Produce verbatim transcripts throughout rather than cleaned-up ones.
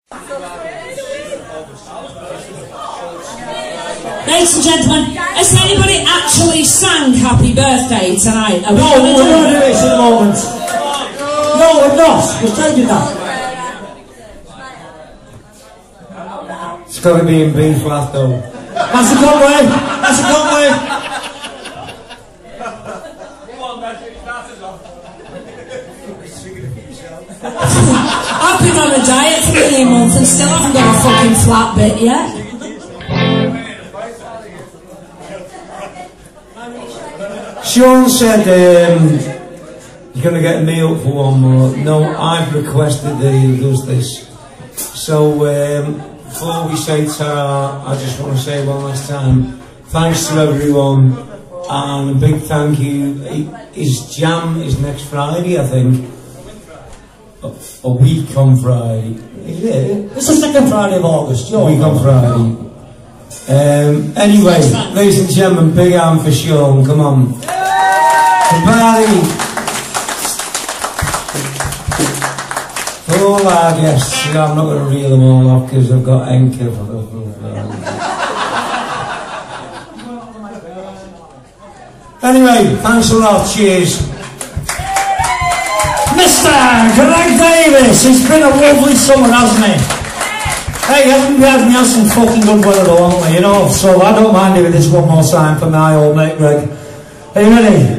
Ladies and gentlemen, has anybody actually sang Happy Birthday tonight? No, we're going to do this in a moment. No, we're not. We're changing that. It's got to be in B flat though. That's a good way. That's a good way. I've been on a diet for nearly a month and still haven't got a fucking flat bit yet. Sean said um, you're going to get me up for one more. No, I've requested that he does this. So um, before we say ta, I just want to say one last time, thanks to everyone, and a big thank you. His jam is next Friday, I think. A, a week on Friday. Is it? It's the second Friday of August. A week on Friday. Um, anyway, ladies and gentlemen, big hand for Sean, come on. Everybody. For all our guests, I'm not going to reel them all off because I've got Enker for them. Anyway, thanks a lot, cheers. Mister Greg Davies, it's been a lovely summer, hasn't it? Hey, haven't we had, we had some fucking good weather though, haven't we, you know? So I don't mind doing this one more time for my old mate Greg. Are you ready?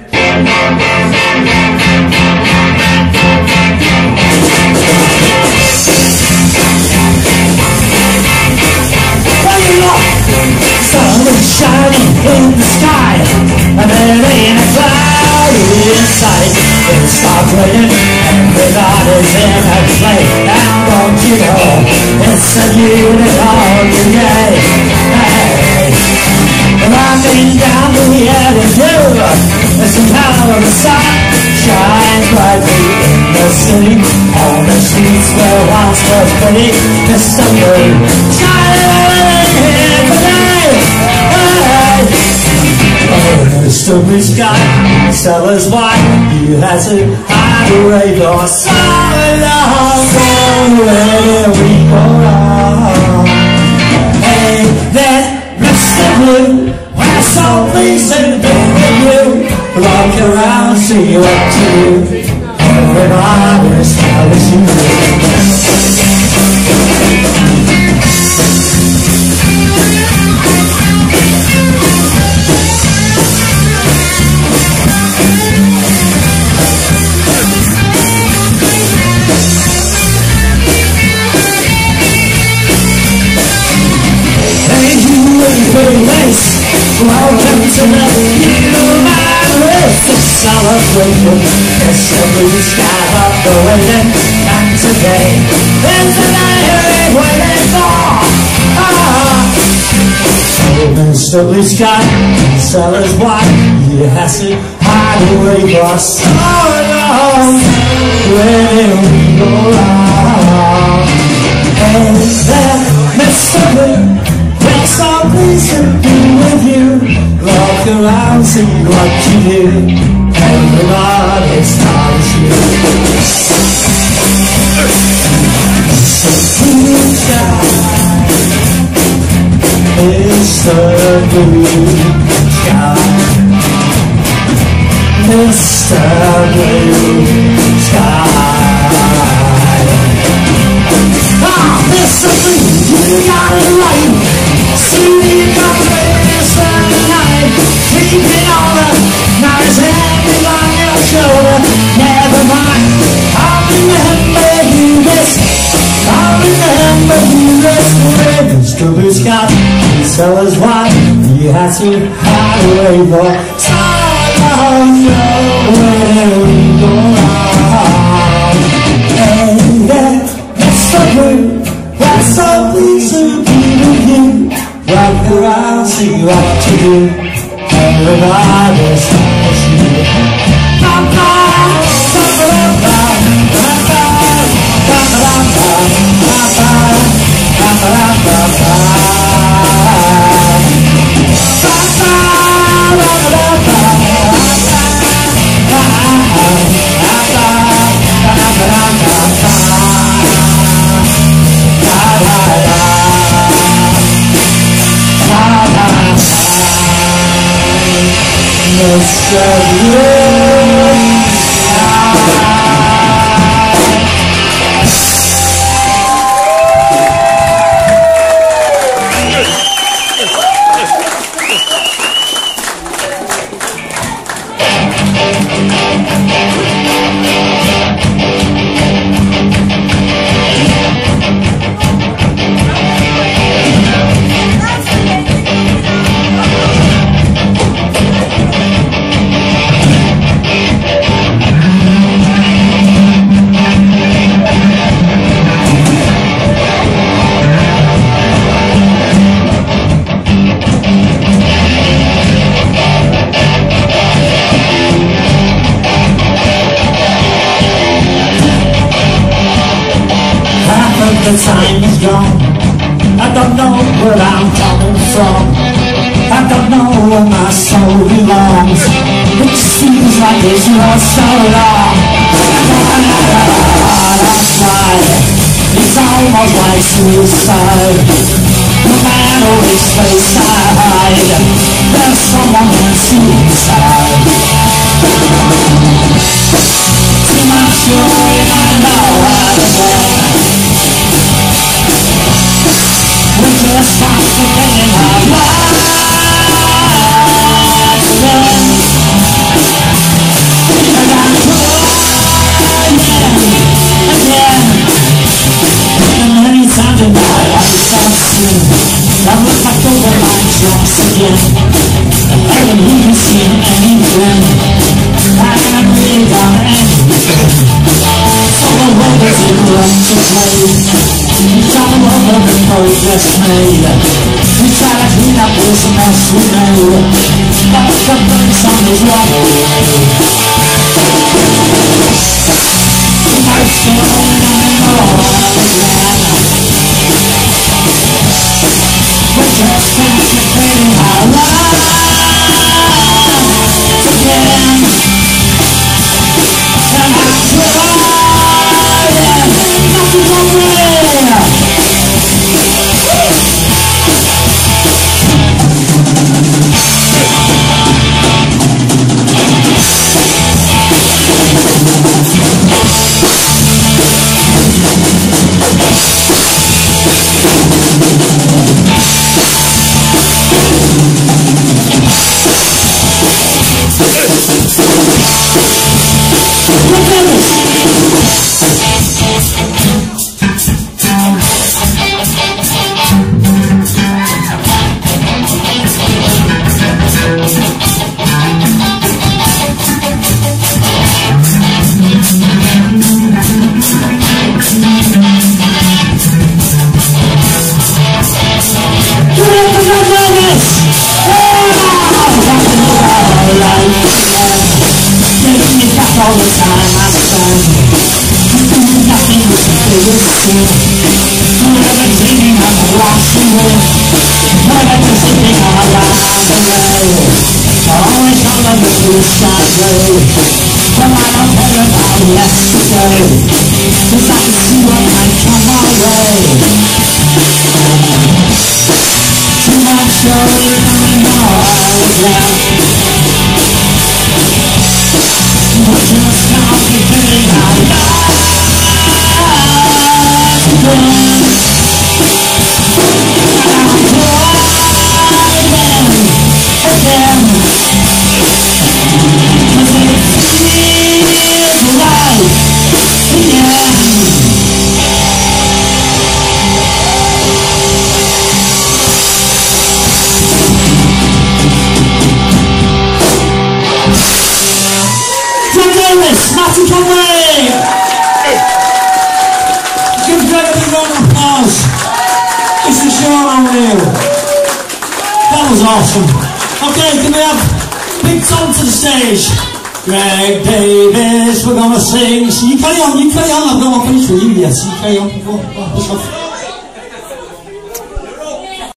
Sun is shining in the sky, and there ain't a cloud in sight. It stopped raining, everybody's in a play. Now don't you know, it's a unicorn day. Hey, rocking down the avenue, there's some power of the sun, shines brightly in the city. On the streets where once was pretty, Mister Blue, shining in the night. Mister Blue Sky, tell us why you had to hide away for so long. Where we go wrong? Hey, there, Mister Blue, we're so pleased to be with you. Look around, see what to do. Everybody's telling you. Welcome to the human race, the celebration. It's the blue sky of the waiting, and today is the night we're waiting for. Ah. So Mister Blue Sky, tell us why you had to hide away for so long. Where did we go wrong? Hey there, Mister Blue, we're so pleased to be with you. Look around, see what you do. Everybody's telling you. Blue sky, Mister Blue Sky, Mister Blue Sky. Ah, Mister Blue, you got it right. See you got the best of the night. Keeping all the nice hands on your shoulder. Never mind, I'll remember you this. I'll remember you this way. Mister Blue Sky, tell us why you had to hide away for so long. Where we go wrong? And then Mister Blue, we're so pleased to be with you. Walk around, see what you do. Everybody's telling you. Bum, bum, bum, bum, bum, bum, bum, bum, bum, bum, bum, bum, bum, bum, bum, The time is gone. I don't know where I'm coming from. I don't know where my soul belongs. It seems like it's not so long. That's right. It's almost like suicide. No matter which place I hide, there's someone else inside. Too much joy, I know how to say. We just stop forgetting our lives again. And I'm crying again. And many times in my life so soon I look back over my jokes again. And I haven't even seen anything. I haven't really done anything. So the world is in love to play. We talk over the progress made. We try to clean up this mess we made. But the burning sun is running away. My soul and all again. We're just contemplating our lives again. And I'm crying, nothing's over. All the time I spend nothing but the biggest sin. Never dreaming of a washing away. Never considering our lives away. Always on the blue side road. But I don't care about yesterday, 'cause I can see what might come my way. Too much joy coming all again. We're just complicating our lives again. And I'm crying again. 'Cause it feels like the end. Martin Conway! Give Greg a big round of applause. This is Sean O'Neill. That was awesome. Okay, can we have Big Tom to the stage? Greg Davies, we're gonna sing. So you carry on, you carry on. I've got one finish for you, yes. You carry on. Go, go, push off.